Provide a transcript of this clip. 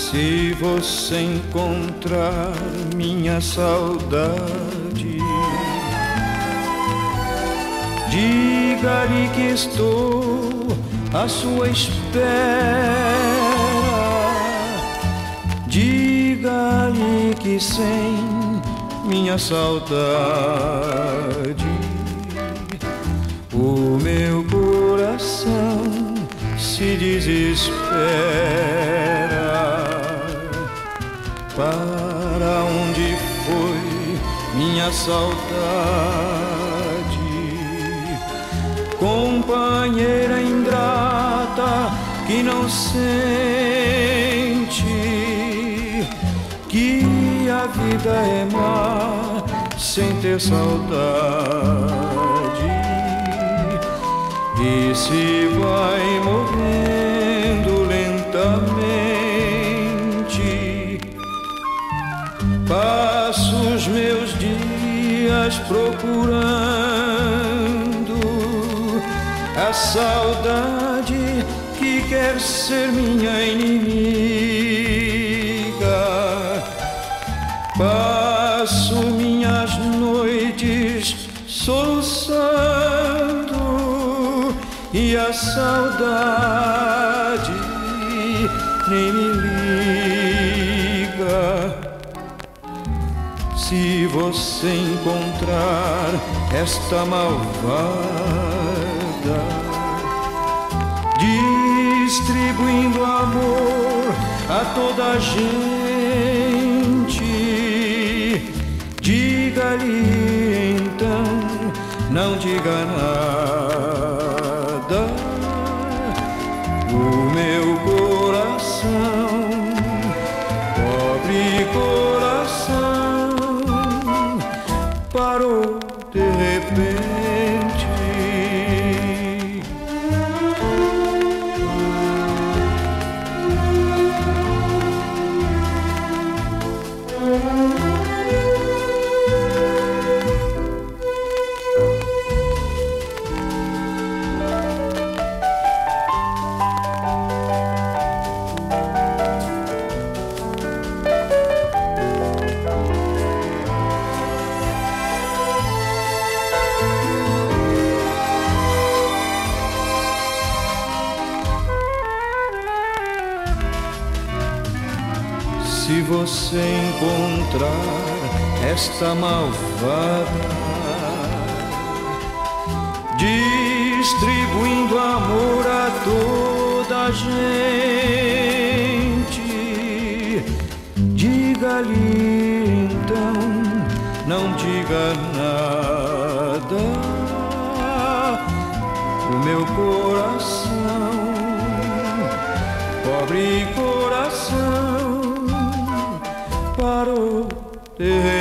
Se você encontrar minha saudade, diga-lhe que estou à sua espera. Diga-lhe que sem minha saudade o meu coração se desespera. Para onde foi minha saudade, companheira ingrata que não sente que a vida é má sem ter saudade, e se vai morrendo lentamente. Passo os meus dias procurando a saudade que quer ser minha inimiga. Passo minhas noites soluçando e a saudade nem me liga. Se você encontrar esta malvada distribuindo amor a toda a gente, diga-lhe então, não diga nada. O meu coração, pobre coração, parou de repente. Se você encontrar esta malvada distribuindo amor a toda a gente, diga-lhe então, não diga nada. O meu coração, pobre coração, parou de